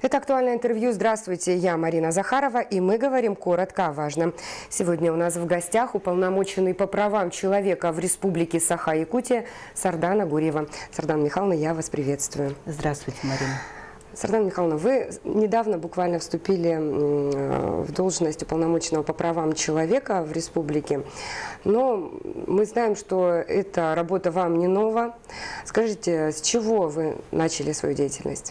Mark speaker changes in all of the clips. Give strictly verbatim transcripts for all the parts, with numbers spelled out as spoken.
Speaker 1: Это «Актуальное интервью». Здравствуйте, я Марина Захарова, и мы говорим коротко о важном. Сегодня у нас в гостях уполномоченный по правам человека в Республике Саха-Якутия Сардана Гурьева. Сардана Михайловна, я вас приветствую.
Speaker 2: Здравствуйте, Марина.
Speaker 1: Сардана Михайловна, вы недавно буквально вступили в должность уполномоченного по правам человека в республике, но мы знаем, что эта работа вам не нова. Скажите, с чего вы начали свою деятельность?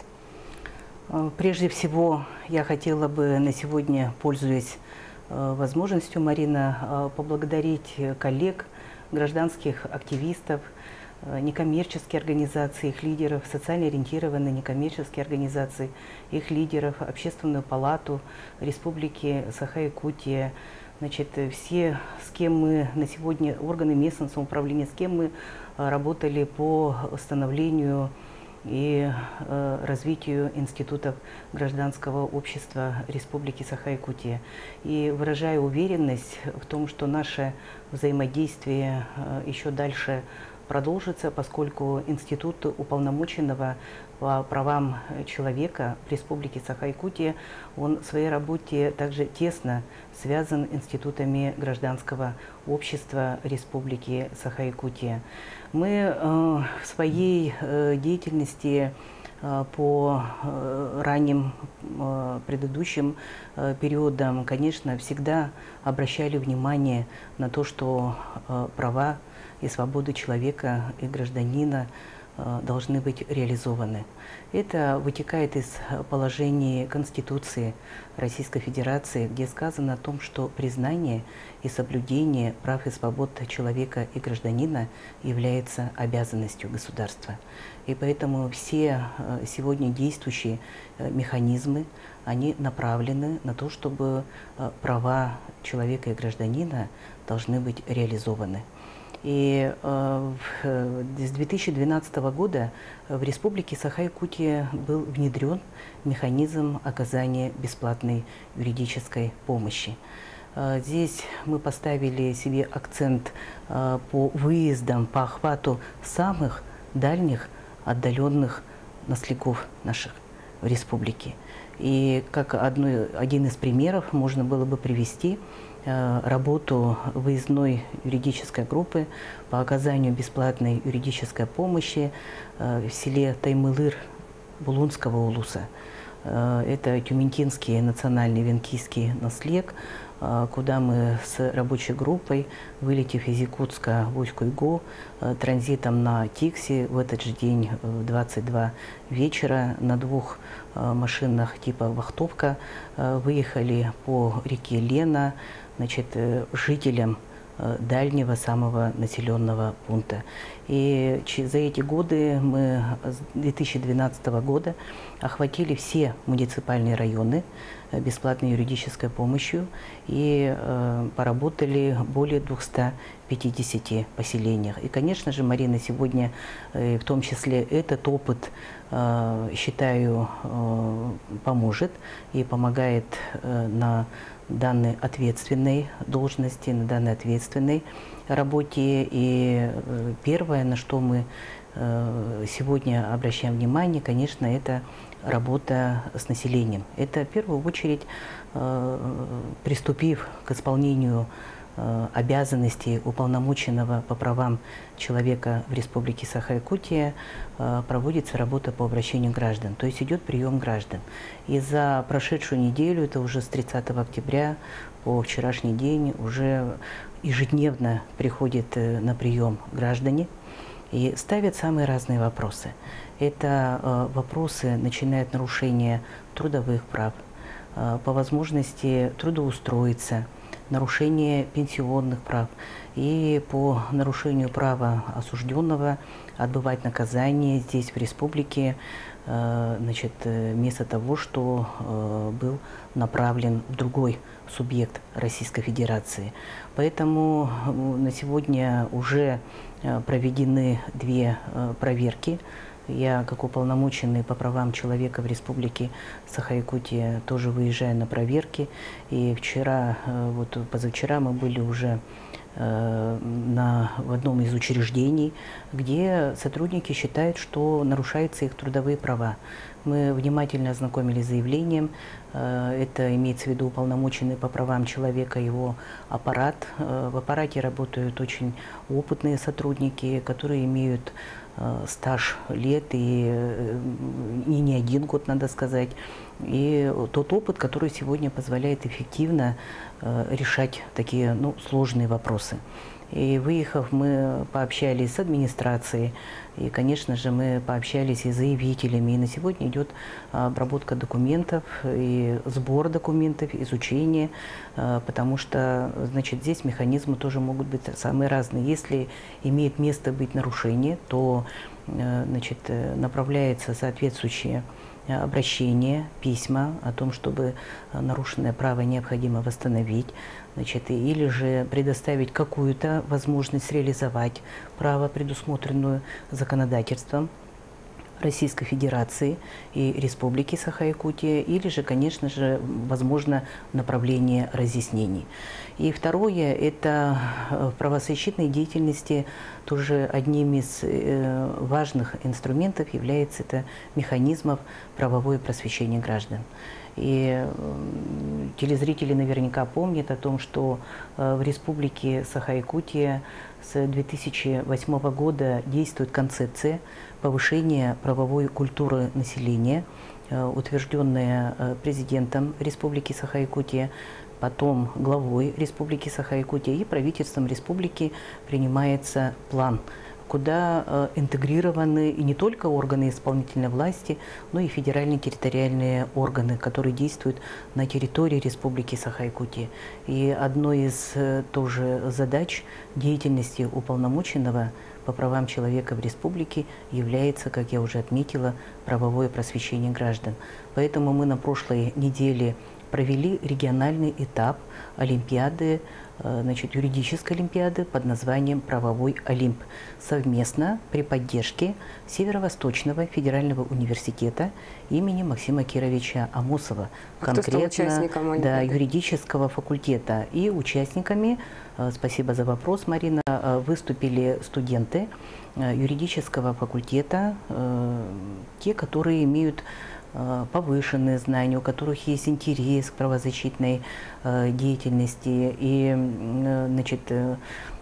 Speaker 2: Прежде всего, я хотела бы на сегодня, пользуясь возможностью, Марина, поблагодарить коллег, гражданских активистов, некоммерческие организации, их лидеров, социально ориентированные некоммерческие организации, их лидеров, Общественную палату Республики Саха-Якутия, значит, все, с кем мы на сегодня, органы местного самоуправления, с кем мы работали по становлению и э, развитию институтов гражданского общества Республики Саха-Якутия. И выражаю уверенность в том, что наше взаимодействие э, еще дальше продолжится, поскольку институт уполномоченного по правам человека в Республике Саха-Якутия, он в своей работе также тесно связан с институтами гражданского общества Республики Саха-Якутия. Мы э, в своей э, деятельности э, по э, ранним э, предыдущим э, периодам, конечно, всегда обращали внимание на то, что э, права и свободы человека и гражданина э, должны быть реализованы. Это вытекает из положений Конституции Российской Федерации, где сказано о том, что признание и соблюдение прав и свобод человека и гражданина является обязанностью государства. И поэтому все э, сегодня действующие э, механизмы, они направлены на то, чтобы э, права человека и гражданина должны быть реализованы. И э, с две тысячи двенадцатого года в Республике Саха-Якутия был внедрен механизм оказания бесплатной юридической помощи. Э, здесь мы поставили себе акцент э, по выездам, по охвату самых дальних, отдаленных наследников наших в республике. И как одно, один из примеров можно было бы привести работу выездной юридической группы по оказанию бесплатной юридической помощи в селе Таймылыр Булунского улуса. Это Тюментинский национальный венкийский наследник, куда мы с рабочей группой, вылетев из Якутска в Усть-Куйгу, транзитом на Тикси в этот же день в двадцать два вечера на двух машинах типа «Вахтовка» выехали по реке Лена, значит, жителям дальнего самого населенного пункта. И за эти годы мы с две тысячи двенадцатого года охватили все муниципальные районы бесплатной юридической помощью и э, поработали более двухсот пятидесяти поселениях. И, конечно же, Марина, сегодня э, в том числе этот опыт, э, считаю, э, поможет и помогает э, на данной ответственной должности, на данной ответственной работе. И э, первое, на что мы э, сегодня обращаем внимание, конечно, это работа с населением. Это в первую очередь, э, приступив к исполнению э, обязанностей уполномоченного по правам человека в Республике Саха-Якутия, э, проводится работа по обращению граждан, то есть идет прием граждан. И за прошедшую неделю, это уже с тридцатого октября по вчерашний день, уже ежедневно приходят э, на прием граждане и ставят самые разные вопросы. Это э, вопросы, начиная от нарушения трудовых прав, э, по возможности трудоустроиться, нарушение пенсионных прав и по нарушению права осужденного отбывать наказание здесь, в республике, э, значит, вместо того, что э, был направлен в другой субъект Российской Федерации. Поэтому на сегодня уже проведены две проверки. Я, как уполномоченный по правам человека в Республике Саха-Якутия, тоже выезжаю на проверки. И вчера, вот позавчера мы были уже на, в одном из учреждений, где сотрудники считают, что нарушаются их трудовые права. Мы внимательно ознакомились с заявлением. Это имеется в виду уполномоченный по правам человека, его аппарат. В аппарате работают очень опытные сотрудники, которые имеют стаж лет и не, не один год, надо сказать. И тот опыт, который сегодня позволяет эффективно решать такие ну, сложные вопросы. И выехав, мы пообщались с администрацией, и, конечно же, мы пообщались и с заявителями. И на сегодня идет обработка документов, и сбор документов, изучение, потому что, значит, здесь механизмы тоже могут быть самые разные. Если имеет место быть нарушение, то, значит, направляется соответствующее обращение, письма о том, чтобы нарушенное право необходимо восстановить, значит, или же предоставить какую-то возможность реализовать право, предусмотренную законодательством Российской Федерации и Республики Саха-Якутия, или же, конечно же, возможно направление разъяснений. И второе, это в правозащитной деятельности тоже одним из важных инструментов является это механизмов правовое просвещение граждан. И телезрители наверняка помнят о том, что в Республике Саха-Якутия с две тысячи восьмого года действует концепция повышения правовой культуры населения, утвержденная президентом Республики Саха-Якутия, потом главой Республики Саха-Якутия, и правительством республики принимается план, куда интегрированы и не только органы исполнительной власти, но и федеральные территориальные органы, которые действуют на территории Республики Саха-Якутия. И одной из тоже задач деятельности уполномоченного по правам человека в республике является, как я уже отметила, правовое просвещение граждан. Поэтому мы на прошлой неделе провели региональный этап Олимпиады, значит, юридической олимпиады под названием «Правовой Олимп» совместно при поддержке Северо-Восточного федерального университета имени Максима Кировича Амосова,
Speaker 1: а
Speaker 2: конкретно да, юридического факультета. И участниками, спасибо за вопрос, Марина, выступили студенты юридического факультета, те, которые имеют повышенные знания, у которых есть интерес к правозащитной э, деятельности. И, э, значит, э,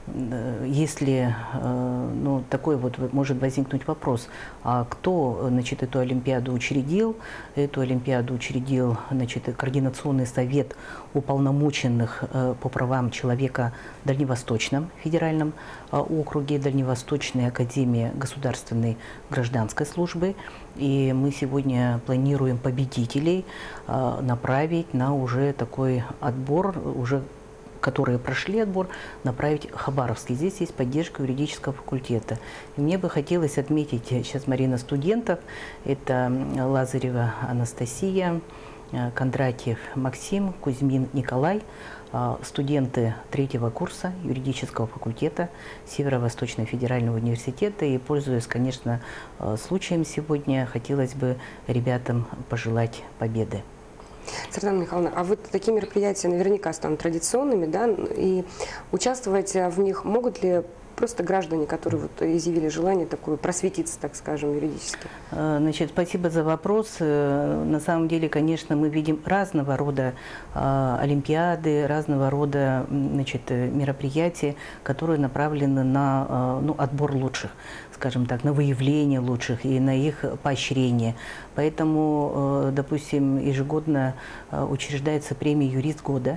Speaker 2: если э, ну, такой вот может возникнуть вопрос, а кто, значит, эту Олимпиаду учредил? Эту Олимпиаду учредил, значит, Координационный совет уполномоченных э, по правам человека в Дальневосточном федеральном э, округе, Дальневосточной академии государственной гражданской службы. И мы сегодня планируем победителей э, направить на уже такой отбор, уже которые прошли отбор, направить в Хабаровский. Здесь есть поддержка юридического факультета. И мне бы хотелось отметить сейчас, Марина, студентов. Это Лазарева Анастасия, Кондратьев Максим, Кузьмин Николай, студенты третьего курса юридического факультета Северо-Восточного федерального университета. И, пользуясь, конечно, случаем сегодня, хотелось бы ребятам пожелать победы.
Speaker 1: Светлана Михайловна, а вот такие мероприятия наверняка станут традиционными, да, и участвовать в них могут ли просто граждане, которые вот изъявили желание такое просветиться, так скажем, юридически?
Speaker 2: Значит, спасибо за вопрос. На самом деле, конечно, мы видим разного рода олимпиады, разного рода, значит, мероприятия, которые направлены на ну, отбор лучших, скажем так, на выявление лучших и на их поощрение. Поэтому, допустим, ежегодно учреждается премия «Юрист года».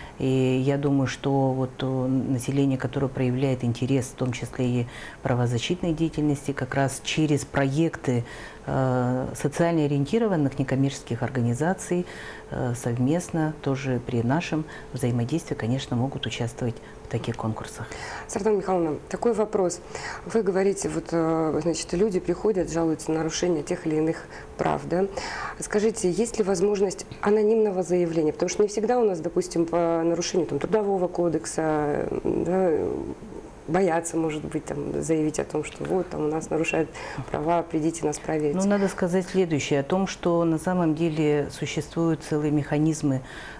Speaker 2: И я думаю, что вот население, которое проявляет интерес, в том числе и правозащитной деятельности, как раз через проекты э, социально ориентированных некоммерческих организаций э, совместно, тоже при нашем взаимодействии, конечно, могут участвовать в таких конкурсах.
Speaker 1: Светлана Михайловна, такой вопрос. Вы говорите, вот, значит, люди приходят, жалуются на нарушение тех или иных прав, да? Скажите, есть ли возможность анонимного заявления? Потому что не всегда у нас, допустим, по нарушению там, Трудового кодекса, да, боятся, может быть, там, заявить о том, что вот там у нас нарушают права, придите нас проверить.
Speaker 2: Ну, надо сказать следующее, о том, что на самом деле существуют целые механизмы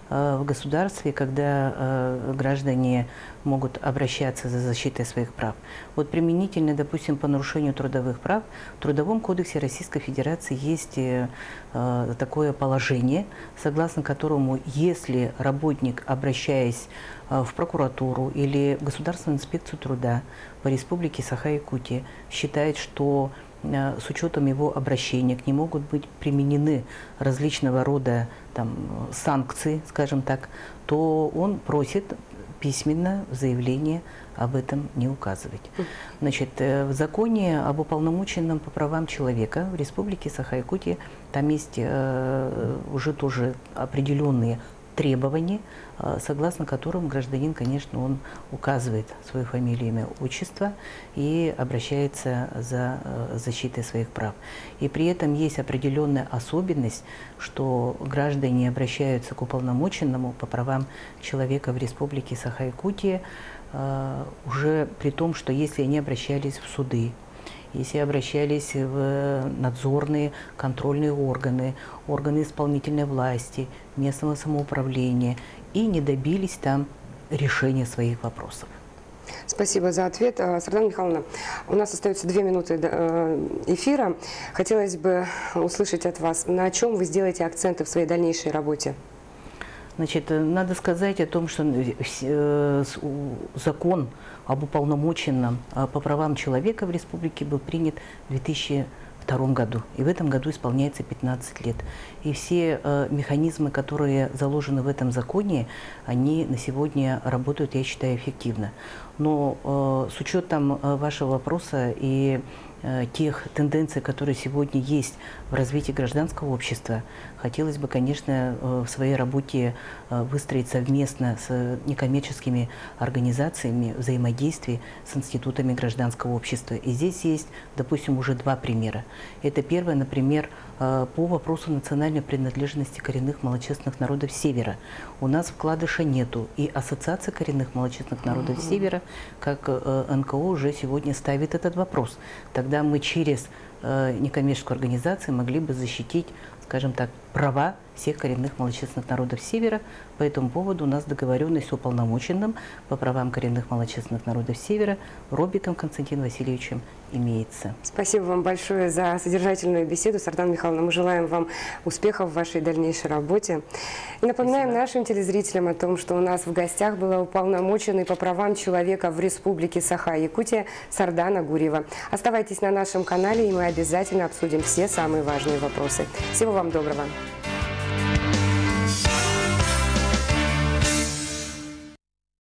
Speaker 2: в государстве, когда граждане могут обращаться за защитой своих прав. Вот применительно, допустим, по нарушению трудовых прав, в Трудовом кодексе Российской Федерации есть такое положение, согласно которому, если работник, обращаясь в прокуратуру или в Государственную инспекцию труда по Республике Саха-Якутия, считает, что с учетом его обращения к нему могут быть применены различного рода там, санкции, скажем так, то он просит письменно в заявлении об этом не указывать. Значит, в законе об уполномоченном по правам человека в Республике Саха-Якутия там есть э, уже тоже определенные требования, согласно которым гражданин, конечно, он указывает свою фамилию, имя, отчество и обращается за защитой своих прав. И при этом есть определенная особенность, что граждане обращаются к уполномоченному по правам человека в Республике Саха-Якутия уже при том, что если они обращались в суды, если обращались в надзорные контрольные органы, органы исполнительной власти, местного самоуправления и не добились там решения своих вопросов.
Speaker 1: Спасибо за ответ. Сардана Михайловна, у нас остается две минуты эфира. Хотелось бы услышать от вас, на чем вы сделаете акценты в своей дальнейшей работе?
Speaker 2: Значит, надо сказать о том, что закон об уполномоченном по правам человека в республике был принят в две тысячи втором году. И в этом году исполняется пятнадцать лет. И все э, механизмы, которые заложены в этом законе, они на сегодня работают, я считаю, эффективно. Но э, с учетом э, вашего вопроса и тех тенденций, которые сегодня есть в развитии гражданского общества, хотелось бы, конечно, в своей работе выстроить совместно с некоммерческими организациями взаимодействие с институтами гражданского общества. И здесь есть, допустим, уже два примера. Это первое, например, по вопросу национальной принадлежности коренных малочисленных народов Севера. У нас вкладыша нету, и Ассоциация коренных малочисленных народов mm-hmm. Севера, как эн ка о, уже сегодня ставит этот вопрос. Тогда мы через э, некоммерческую организацию могли бы защитить, скажем так, права всех коренных малочисленных народов Севера. По этому поводу у нас договоренность с уполномоченным по правам коренных малочисленных народов Севера Робиком Константином Васильевичем имеется.
Speaker 1: Спасибо вам большое за содержательную беседу, Сардана Михайловна. Мы желаем вам успехов в вашей дальнейшей работе. И напоминаем Спасибо. Нашим телезрителям о том, что у нас в гостях была уполномоченный по правам человека в Республике Саха-Якутия Сардана Гурьева. Оставайтесь на нашем канале, и мы обязательно обсудим все самые важные вопросы. Всего вам доброго.